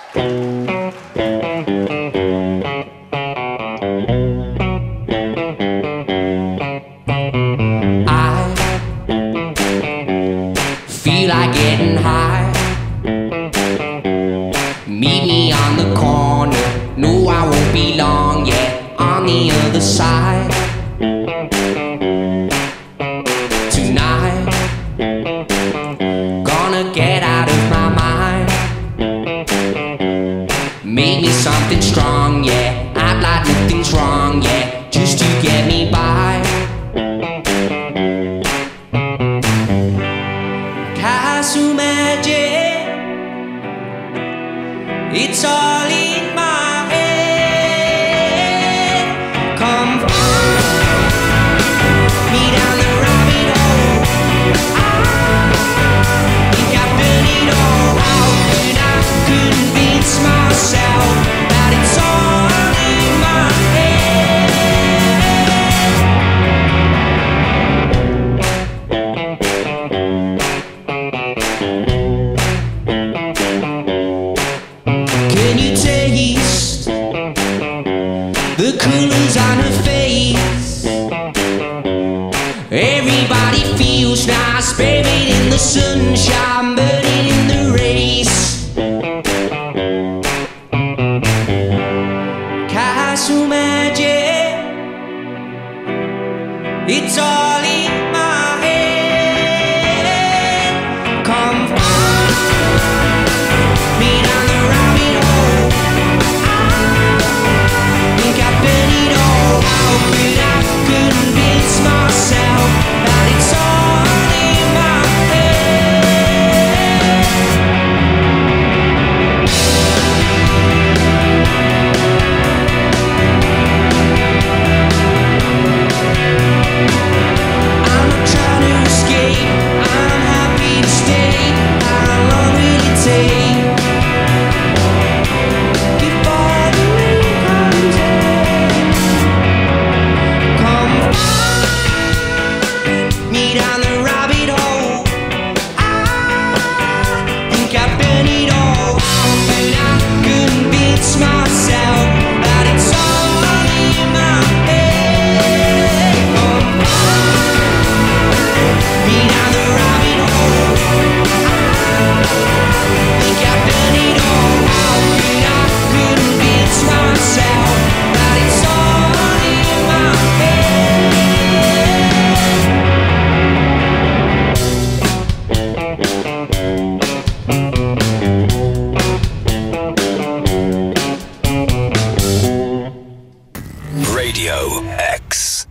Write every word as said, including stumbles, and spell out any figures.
Feel like getting high. Meet me on the corner. No, I won't be long, yeah, on the other side. Tonight, gonna get out of my mind. Make me something strong, yeah, act like nothing's wrong, yeah, just to get me by. Castle magic, it's all in my head. Come find me down the rabbit hole. I think I've done it all. How could I convince myself that it's all in my Can you taste the colors on her face? Everybody feels nice, buried in the sunshine, burning in the race. Castle magic, it's all in my head. Come find me down the rabbit hole. I think I've done it all. How could I convince myself that it's all in my head? I'm not trying to escape, I'm happy to stay. How long will it take before the rain comes in? Come find me down the rabbit hole. I think I've done it all. How could I convince myself that it's all in my head? Come find me down the rabbit hole. I think I've done it all. How could I convince myself that it's all in my head? Radio X.